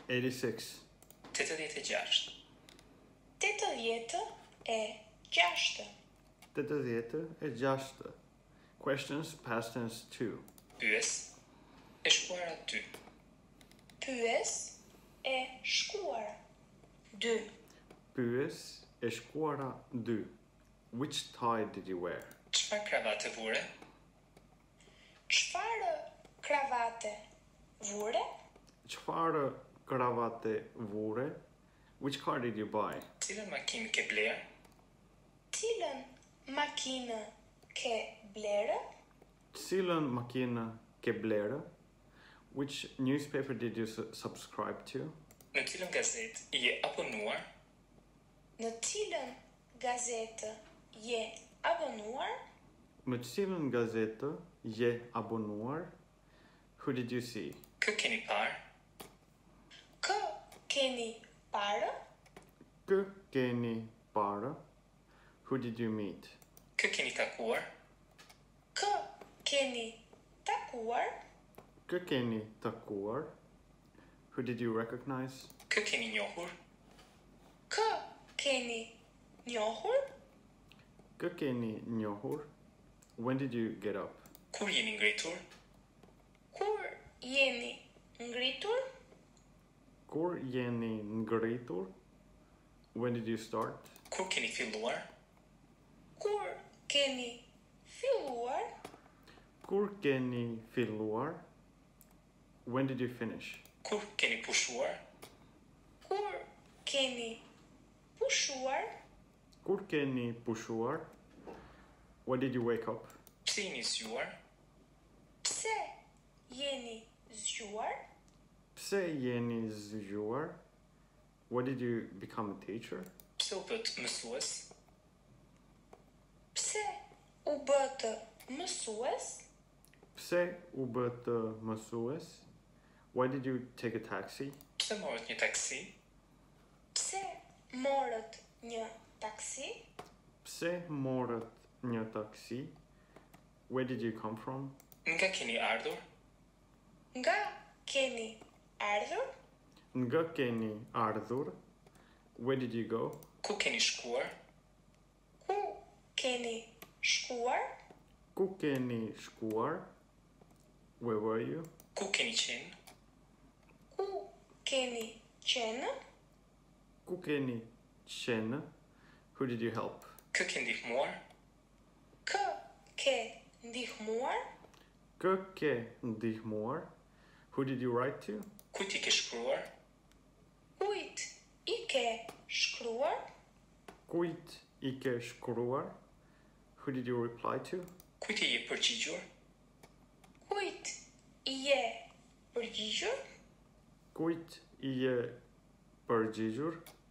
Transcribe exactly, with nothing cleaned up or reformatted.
eighty-six. tetëdhjetë e gjashtë. tetëdhjetë e gjashtë. tetëdhjetë e gjashtë. Questions past tense two. Pyes, e shkuara dy. Pyes e shkuara. dy. Pyes e shkuara dy. Which tie did you wear? Çfarë kravate vure? Çfarë kravate vure? Çfarë kravate vure? Which car did you buy? Cilën makinë ke bler? Cilën makinë ke blerë? Cilën makinë ke blerë? Which newspaper did you su- subscribe to? Në cilën gazetë je abonuar? Në cilën gazetë je abonuar? Në cilën gazetë je abonuar? Who did you see? Kë keni parë? Kë keni parë? Kë keni parë? Who did you meet? Kë keni takuar? Kë keni takuar? Kë keni takuar? Who did you recognize? Kë keni njohur? Kë keni njohur? Kë keni njohur? When did you get up? Kur jeni ngritur? Kur jeni ngritur? Kur jeni ngritur? When did you start? Kur keni filluar? Kur keni filluar? Kur keni filluar? When did you finish? Kur keni pushuar? Kur keni pushuar? Kur keni pushuar? When did you wake up? Pse jeni zgjuar? Pse jeni zgjuar? Pse jeni zgjuar? When did you become a teacher? Pse u bët mësues? Pse u bët mësues? Pse u bët mësues? Why did you take a taxi? Pse morët një taksi? Pse morët një taksi? Pse morët një taksi? Where did you come from? Nga keni ardhur? Nga keni ardhur? Nga keni ardhur? Where did you go? Ku keni shkuar? Ku keni shkuar? Ku keni shkuar? Where were you? Ku keni qenë? Ku keni qenë? Ku keni qenë? Who did you help? Kë ke ndihmuar? Kë ke ndihmuar? Kë ke ndihmuar? Who did you write to? Ku ti ke shkruar? Kujt i ke shkruar? Kujt i ke shkruar? Who did you reply to? Kujt i je përgjigjur? Kujt i je përgjigjur? Kujt i je përgjigjur?